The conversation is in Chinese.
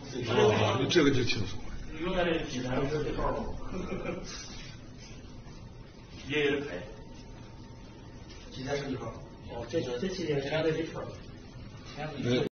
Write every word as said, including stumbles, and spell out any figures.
哦，你这个就清楚了。 永远这题材是这号吗？爷爷的牌， 几台是一号？ 哦，这个这期间前两天这份儿，前两天。